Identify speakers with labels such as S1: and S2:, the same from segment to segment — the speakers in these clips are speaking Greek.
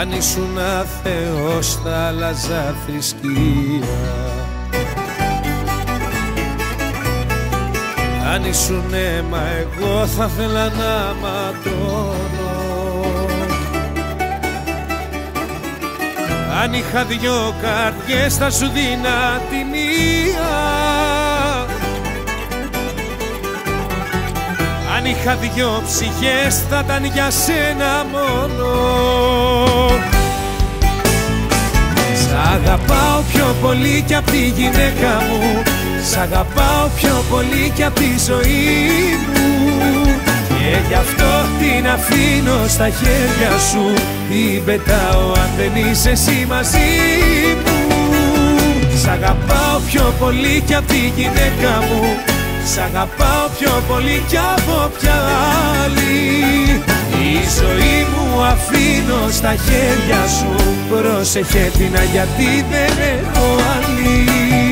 S1: Αν ήσουν Θεός θα άλλαζα θρησκεία. Αν ήσουν αίμα εγώ θα θέλα να ματώνω. Αν είχα δυο καρδιές θα σου δίνα τη μία. Αν είχα δυο ψυχές θα ήταν για σένα μόνο. Σ' αγαπάω πιο πολύ κι απ' τη γυναίκα μου. Σ' αγαπάω πιο πολύ κι απ' τη ζωή μου. Και γι' αυτό την αφήνω στα χέρια σου. Την πετάω αν δεν είσαι εσύ μαζί μου. Σ' αγαπάω πιο πολύ κι απ' τη γυναίκα μου. Σ' αγαπάω πιο πολύ κι από ποια άλλη. Η ζωή μου αφήνω στα χέρια σου. Πρόσεχε την γιατί δεν έχω άλλη.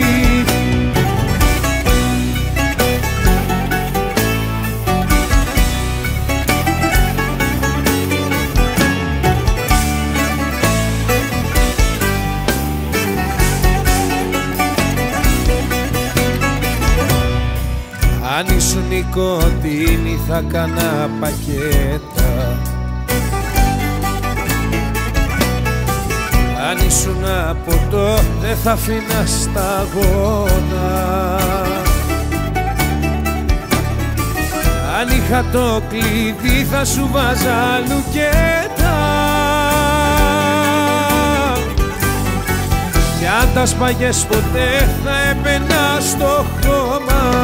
S1: Αν ήσουν νοικοτήνη θα κάνα πακέτα. Αν ήσουν ποτό δεν θα αφήνα σταγόνα. Αν είχα το κλειδί θα σου βάζα λουκέτα. Κι αν τα σπάγες ποτέ θα έπαινα στο χώμα.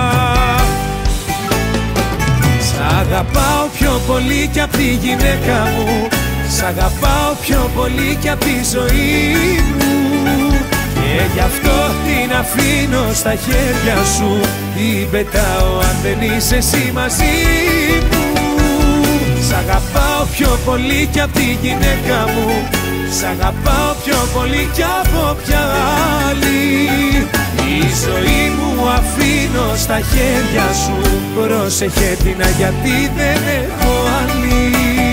S1: Σ' αγαπάω πιο πολύ κι απ' τη γυναίκα μου. Σ' αγαπάω πιο πολύ κι απ' τη ζωή μου. Και γι' αυτό την αφήνω στα χέρια σου. Την πετάω αν δεν είσαι εσύ μαζί μου. Σ' αγαπάω πιο πολύ κι απ' τη γυναίκα μου. Σ' αγαπάω πιο πολύ κι από ποια άλλη. Η ζωή μου αφήνω στα χέρια σου. Πρόσεχε την γιατί δεν έχω άλλη.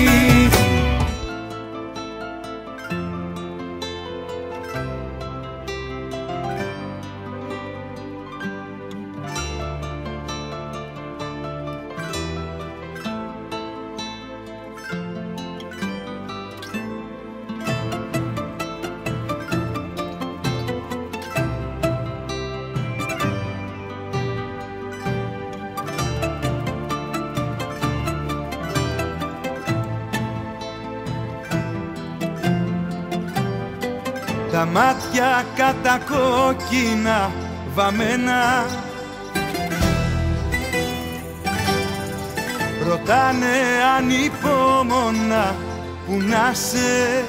S2: Τα μάτια κατακόκκινα βαμμένα ρωτάνε ανυπόμονα που να σε.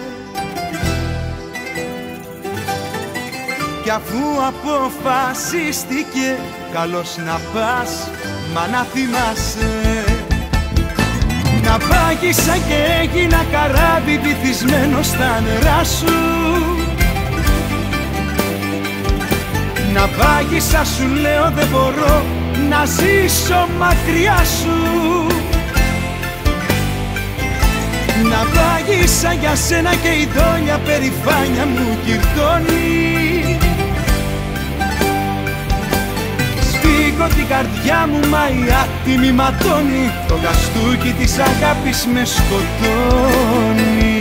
S2: Κι αφού αποφασίστηκε καλώς να πας, μα να θυμάσαι. Να πάγισα και έγινα καράβι βυθισμένο στα νερά σου. Να πάγισα σου λέω δεν μπορώ να ζήσω μακριά σου. Να πάγισα για σένα και η δόλια περηφάνια μου κυρτώνει. Σφίγγω την καρδιά μου μα η άτιμη ματώνει. Το γαστούκι της αγάπης με σκοτώνει.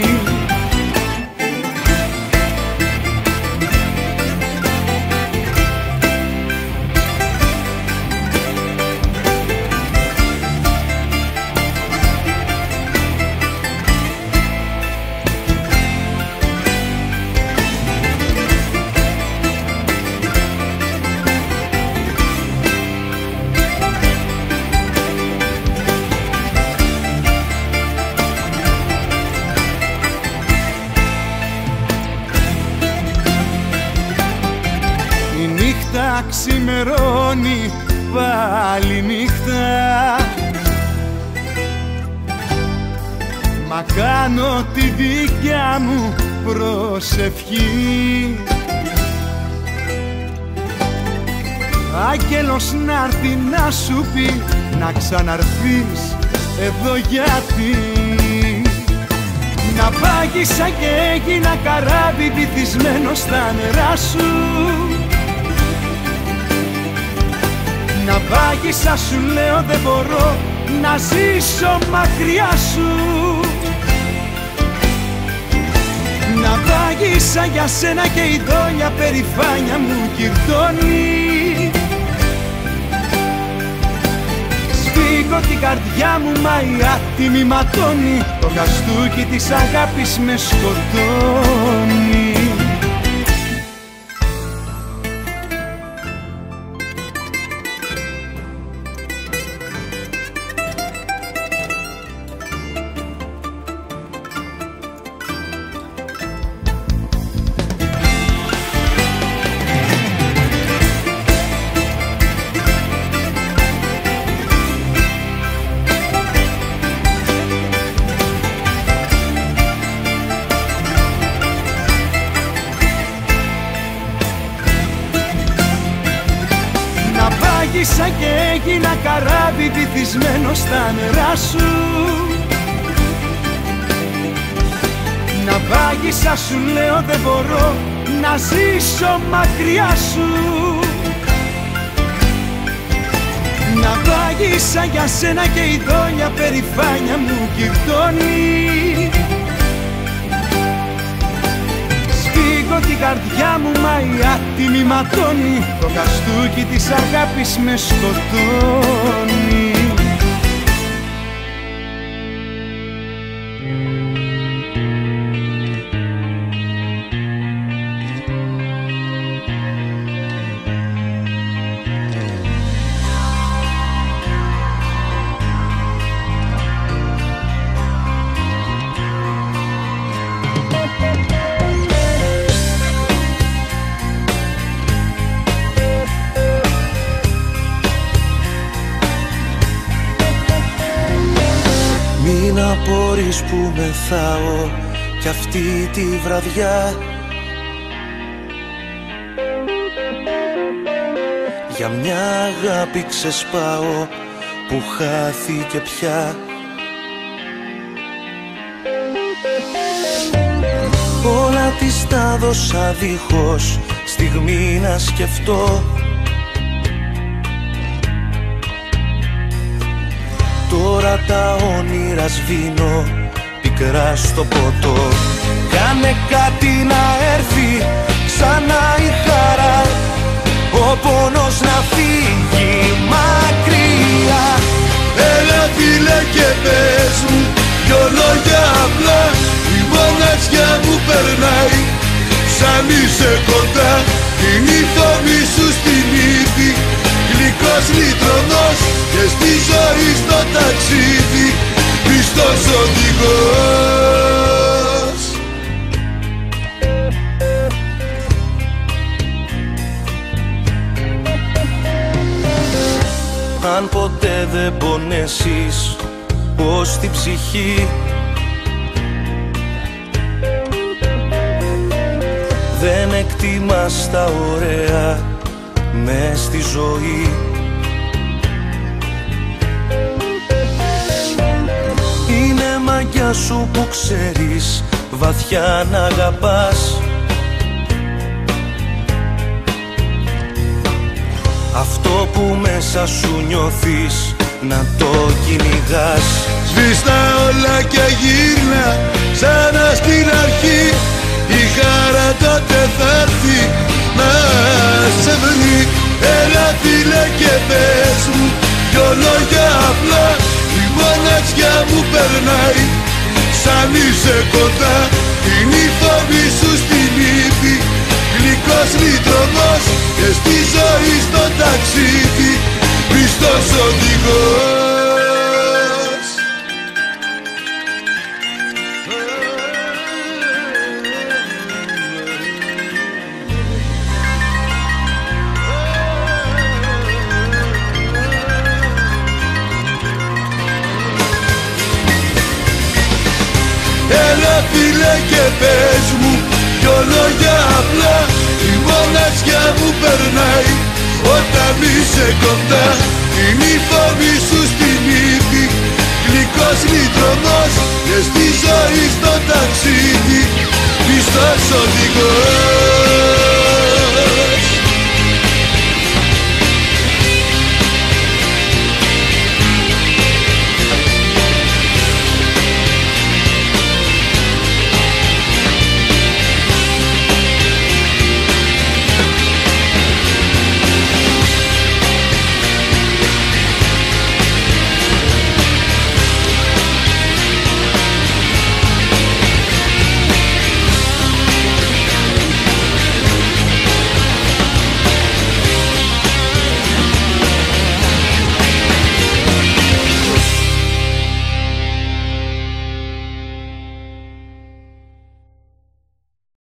S2: Ξημερώνει πάλι νύχτα, μα κάνω τη δικιά μου προσευχή. Άγγελος να'ρθει να σου πει να ξαναρθείς εδώ γιατί. Να πάγισα και έγινα καράβι βυθισμένο στα νερά σου. Να πάγισα σου λέω δεν μπορώ να ζήσω μακριά σου. Να πάγισα για σένα και η δόλια περηφάνεια μου κυρτώνει. Σφίγγω την καρδιά μου μα η άτιμη ματώνει. Το χαστούκι της αγάπης με σκοτώνει. Πάγισα και έγινα καράβι βυθισμένο στα νερά σου. Να πάγισα σου λέω δεν μπορώ να ζήσω μακριά σου. Να πάγισα για σένα και η δόλια περηφάνεια μου κυρτώνει. Σφίγγω την καρδιά μου μα η άτιμη ματώνει. Το χαστούκι της αγάπης με σκοτώνει.
S3: Μην απορείς που μεθάω κι αυτή τη βραδιά. Για μια αγάπη ξεσπάω που χάθηκε πια. Όλα της τα δώσα δίχως στιγμή να σκεφτώ. Τώρα τα όνειρα σβήνω πικρά στο ποτό. Κάνε κάτι να έρθει ξανά η χαρά, ο πόνος να φύγει μακριά.
S4: Έλα φίλε και πες μου δυο λόγια απλά. Η μοναξιά μου περνάει σαν είσαι κοντά. Είναι η φωνή σου στην ύφη, γλυκός λιτρονός και στη ζωή στο ταξίδι πιστός οδηγός.
S3: Αν ποτέ δεν πονέσεις πως την ψυχή δεν εκτιμάς τα ωραία μες στη ζωή. Είναι μαγιά σου που ξέρεις βαθιά να αγαπάς. Αυτό που μέσα σου νιώθεις να το κυνηγάς.
S4: Σβήστα όλα και γύρνα ξανά στην αρχή. Η χαρά τότε θα έρθει να σε βρει. Έλα φίλε και πες μου δυο λόγια απλά. Η μοναξιά μου περνάει σαν είσαι κοντά. Είναι η φωνή σου στην ύφη, γλυκός λιτρονός και στη ζωή στο ταξίδι πιστός οδηγός. Έλα φίλε και πες μου δυο λόγια απλά. Η μοναξιά μου περνάει όταν είσαι κοντά. Είναι η φωνή σου στην ύφη, γλυκός λιτρονός και στη ζωή στο εγώ.